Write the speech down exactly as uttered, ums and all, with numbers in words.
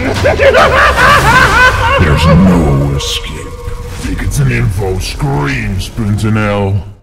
There's no escape. Tickets and info screams dot n l